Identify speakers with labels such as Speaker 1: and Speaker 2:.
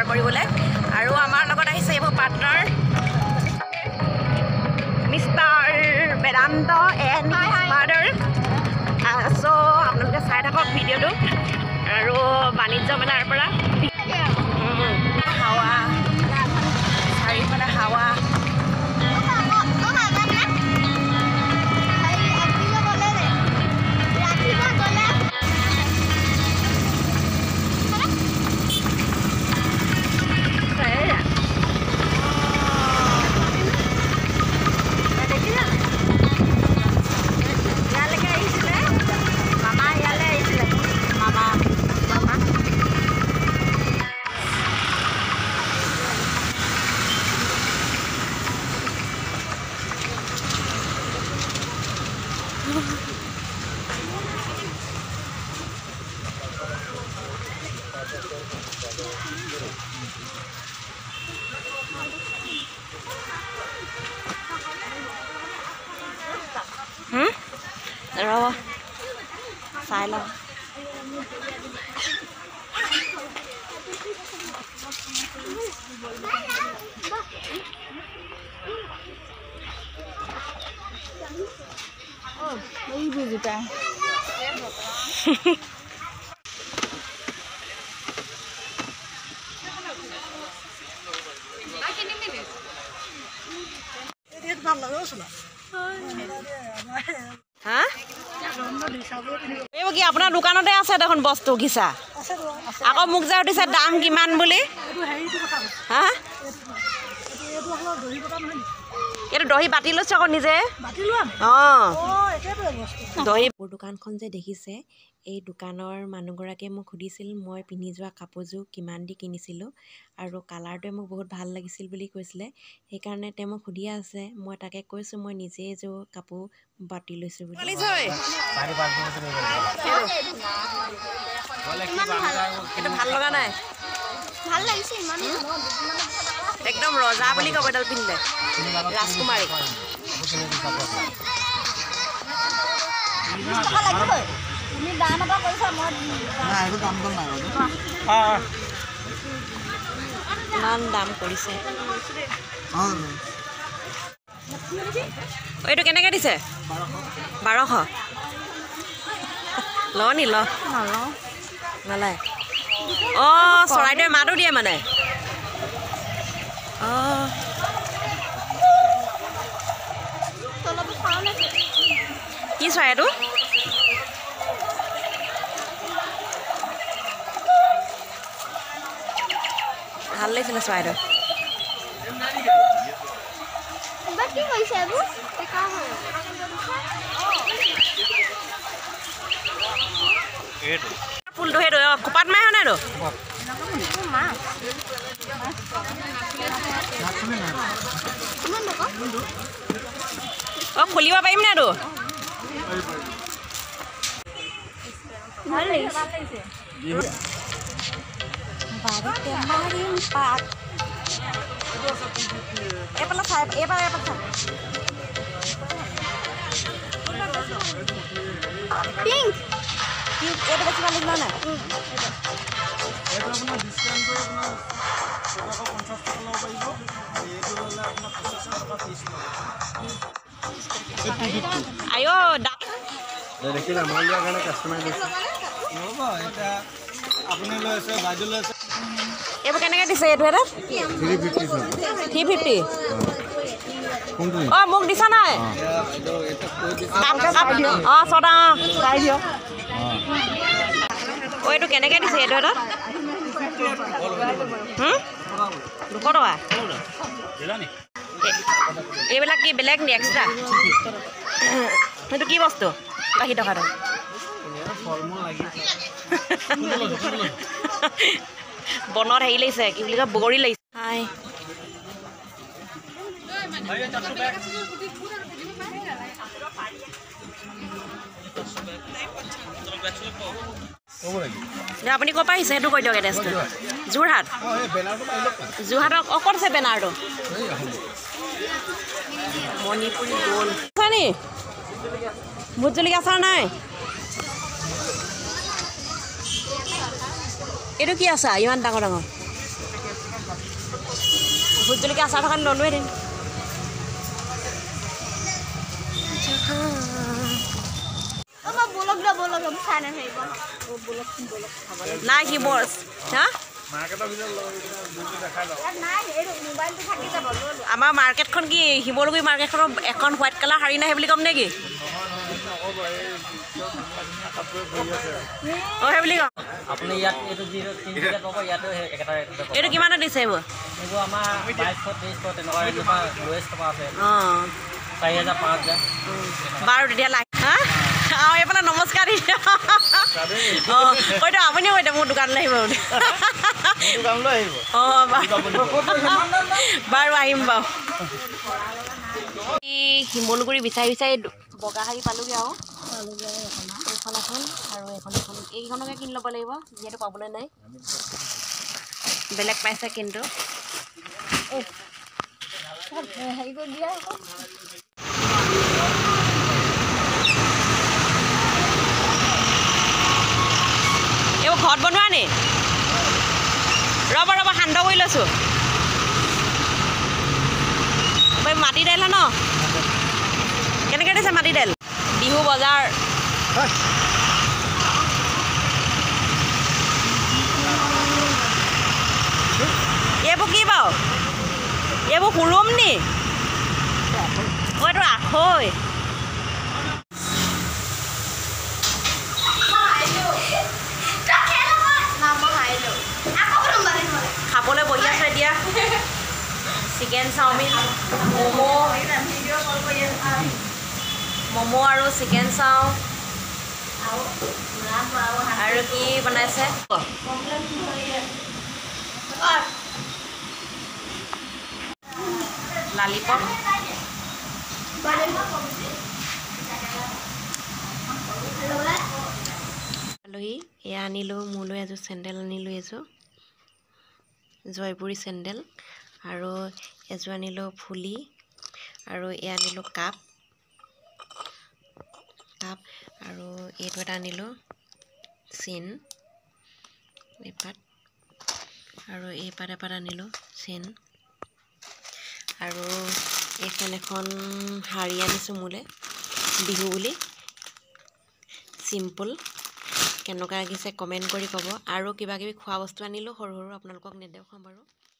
Speaker 1: কৰিবলৈ আৰু আমাৰ লগত আহিছে এইবোৰ partner mister Vedant and mother show' আপোনালোকে চাই থাকক ভিডিঅ'টো আৰু বাণিজ্য মেলাৰ পৰা হাৱা চাৰিওফালে হাৱা ৰ'ব চাই লওঁ জোতা হা এইবোৰ কি আপোনাৰ দোকানতে আছে দেখোন বস্তু কিছা আকৌ মোক যে সুধিছে দাম কিমান বুলি হা এইটো দহি বাতি লৈছে আকৌ নিজে অঁ দহি দোকানখন যে দেখিছে এই দোকানৰ মানুহগৰাকীয়ে মোক সুধিছিল মই পিন্ধি যোৱা কাপোৰযোৰ কিমান দি কিনিছিলোঁ আৰু কালাৰটোৱে মোক বহুত ভাল লাগিছিল বুলি কৈছিলে সেইকাৰণে তেওঁ মোক সুধি আছে মই তাকে কৈছোঁ মই নিজে এযোৰ কাপোৰ বাতি লৈছোঁ বুলি এইটো ভাল লগা নাই ভাল লাগিছে ইমান একদম ৰজা বুলি ক'ব এডাল পিন্ধিলে ৰাজকুমাৰী ইমান দাম কৰিছে এইটো কেনেকৈ দিছে 1200 ল নি ল নালাগে অঁ চৰাইদেউৰ মাতো দিয়ে মানে অঁ কি চৰাই এইটো ভাল লাগিছিলে চৰাইদেউ ফুলটো সেইটো খোপাত মাৰে নাই আৰু অঁ খুলিব পাৰিম নে আৰু এইফালে চাই এইফালে পিংক এইটো বেছি ভাল লাগিলে নাই আইঅ দেখিলে মই ইয়াৰ কাৰণে কাষ্টমাৰ দিছে আপুনি লৈ আছে বাইদেউ লৈ আছে এইবোৰ কেনেকৈ দিছে এইটো এটা 350 অঁ মোক দিছা নাই অঁ ছটা চাই দিয়ক অঁ এইটো কেনেকৈ দিছে এইটো এটা 200 টকা এইবিলাক কি বেলেগ নি এক্সট্ৰা সেইটো কি বস্তু 80 টকাটো বনত হেৰি লাগিছে কি বুলি কয় বগৰী লাগিছে হাই আপুনি ক'ৰ পৰা আহিছে সেইটো কৈ দিয়ক এড্ৰেছটো যোৰহাট যোৰহাটৰ ক'ত আছে বেনাৰটো মণিপুৰী গ'ল আছে নি ভোট জলকীয়া আচাৰ নাই এইটো কি আচাৰ ইমান ডাঙৰ ডাঙৰ ভোট জলকীয়া আচাৰ থকা ললোৱে দিম নাই কি বছ হা আমাৰ মাৰ্কেটখন কি শিমলুগুৰি মাৰ্কেটখনৰ এখন হোৱাইট কালাৰ শাৰী নাহে বুলি ক'ম নেকি অঁ সেই বুলি ক'ম
Speaker 2: আপুনি ইয়াত এইটো যিটো পাব ইয়াতো
Speaker 1: এইটো কিমানত দিছে এইবোৰ
Speaker 2: এইবোৰ আমাৰ 2200 তেনেকুৱা এনেকুৱা লোৱেষ্ট টকা আছে
Speaker 1: অঁ
Speaker 2: 4000 5000
Speaker 1: বাৰু তেতিয়া লাগ হা অঁ এইফালে নমস্কাৰ দিছে অঁ হয়তো আপুনিও হয়তো মোৰ দোকানলৈ আহিব বুলি অঁ বাৰু আহিম বাৰু এই শিমলুগুৰি বিচাৰি বিচাৰি বগা শাৰী পালোঁগৈ আৰু এইখন এখন আৰু এইখন এইকেইখনকে কিনি ল'ব লাগিব যিহেতু পাবলৈ নাই বেলেগ পাইছে কিন্তু হেৰি কৰি দিয়া এইবোৰ ঘৰত বনোৱা নি ৰ'ব সান্দহ কৰি লৈছোঁ মাটি দাইল ন কেনেকৈ দিছে মাটি দাইল বিহু বজাৰ এইবোৰ কি বাৰু এইবোৰ সুৰুম নি অঁ এইটো আখৈ খাবলৈ বহি আছোঁ এতিয়া চিকেন চাওমিন ম'ম' আৰু চিকেন চাও আৰু কি বনাইছে লালিপপ আলহী এয়া আনিলোঁ মোলৈ এযোৰ চেণ্ডেল আনিলোঁ এযোৰ জয়পুৰী চেণ্ডেল আৰু এযোৰ আনিলোঁ ফুলি আৰু এয়া আনিলোঁ কাপ আৰু এইটো এটা আনিলোঁ চেইন এপাত আৰু এইপাত এপাত আনিলোঁ চেইন আৰু এইখন এখন শাৰী আনিছোঁ মোলৈ বিহু বুলি চিম্পল কেনেকুৱা লাগিছে কমেণ্ট কৰি ক'ব আৰু কিবা কিবি খোৱা বস্তু আনিলোঁ সৰু সৰু আপোনালোকক নেদেখাওঁ বাৰু